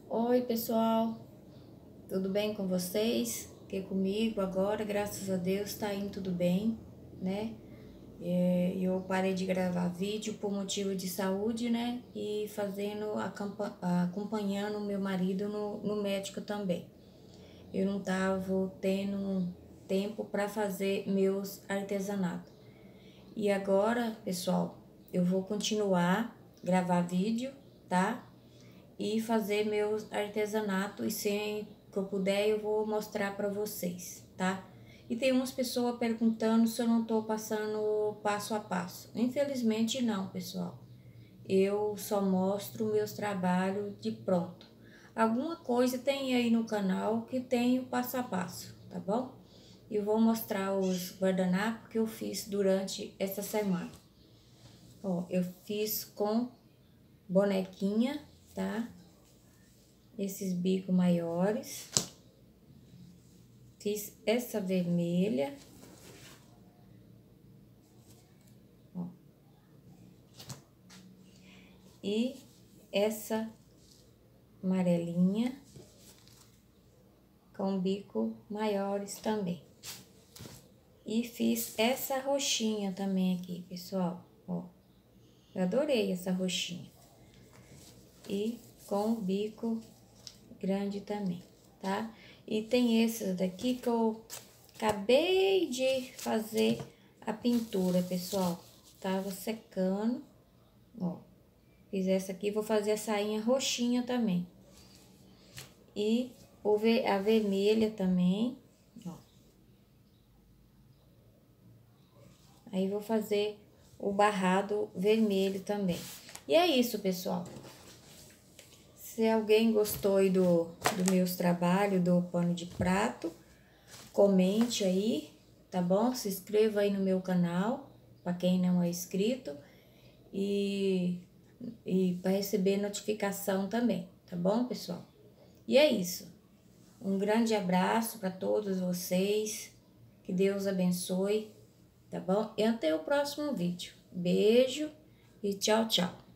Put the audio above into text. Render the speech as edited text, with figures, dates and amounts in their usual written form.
Oi, pessoal, tudo bem com vocês? Aqui comigo agora, graças a Deus, tá indo tudo bem, né? Eu parei de gravar vídeo por motivo de saúde, né? E acompanhando o meu marido no médico também. Eu não tava tendo tempo para fazer meus artesanatos. E agora, pessoal, eu vou continuar gravar vídeo, tá? E fazer meus artesanatos e sempre que eu puder eu vou mostrar para vocês, tá? E tem umas pessoas perguntando se eu não tô passando passo a passo. Infelizmente não, pessoal. Eu só mostro meus trabalhos de pronto. Alguma coisa tem aí no canal que tem o passo a passo, tá bom? E vou mostrar os guardanapos que eu fiz durante essa semana. Ó, eu fiz com bonequinha, tá? Esses bicos maiores. Fiz essa vermelha. Ó. E essa amarelinha com bico maiores também. E fiz essa roxinha também aqui, pessoal, ó. Eu adorei essa roxinha. E com o bico grande também, tá? E tem esses daqui que eu acabei de fazer a pintura, pessoal. Tava secando, ó. Fiz essa aqui, vou fazer a sainha roxinha também. E a vermelha também, ó. Aí vou fazer o barrado vermelho também. E é isso, pessoal. Se alguém gostou aí do meus trabalhos, do pano de prato, comente aí, tá bom? Se inscreva aí no meu canal, para quem não é inscrito, e para receber notificação também, tá bom, pessoal? E é isso. Um grande abraço para todos vocês, que Deus abençoe, tá bom? E até o próximo vídeo. Beijo e tchau, tchau.